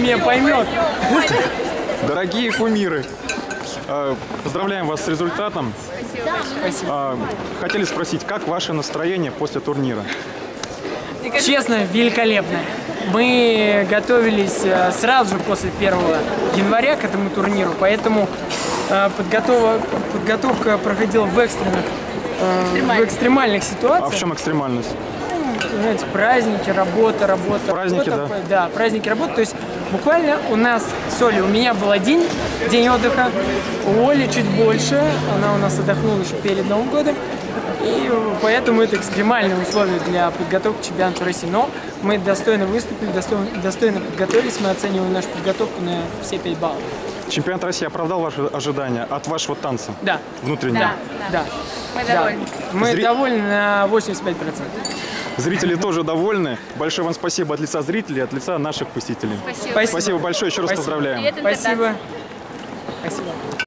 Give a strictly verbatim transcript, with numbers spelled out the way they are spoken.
меня поймет. Дорогие кумиры, поздравляем вас с результатом. Спасибо. Хотели спросить, как ваше настроение после турнира? Честно, великолепно. Мы готовились сразу же после первого января к этому турниру, поэтому подготовка, подготовка проходила в экстренных, в экстремальных ситуациях. А в чем экстремальность? Знаете, праздники, работа, работа. Праздники, работа, да? Да, праздники, работа. То есть буквально у нас с Олей, у меня был один день отдыха, у Оли чуть больше, она у нас отдохнула еще перед Новым годом. И поэтому это экстремальные условия для подготовки к чемпионату России. Но мы достойно выступили, достойно, достойно подготовились, мы оцениваем нашу подготовку на все пять баллов. Чемпионат России оправдал ваши ожидания от вашего танца? Да. Внутреннего? Да. да. Мы да. довольны. Мы Зри... довольны на восемьдесят пять процентов. Зрители тоже довольны. Большое вам спасибо от лица зрителей, от лица наших посетителей. Спасибо. Спасибо, Спасибо большое, еще раз Спасибо. поздравляем. Привет, Спасибо. Спасибо.